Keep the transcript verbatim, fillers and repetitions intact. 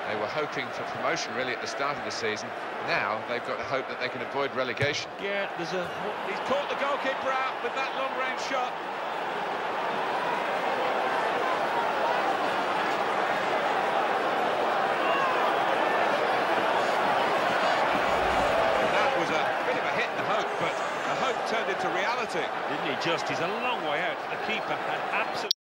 They were hoping for promotion really at the start of the season. Now they've got to hope that they can avoid relegation. Yeah, there's a... He's caught the goalkeeper out with that long-range shot. That was a bit of a hit in the hope, but the hope turned into reality. Didn't he just? He's a long way out. The keeper had absolutely...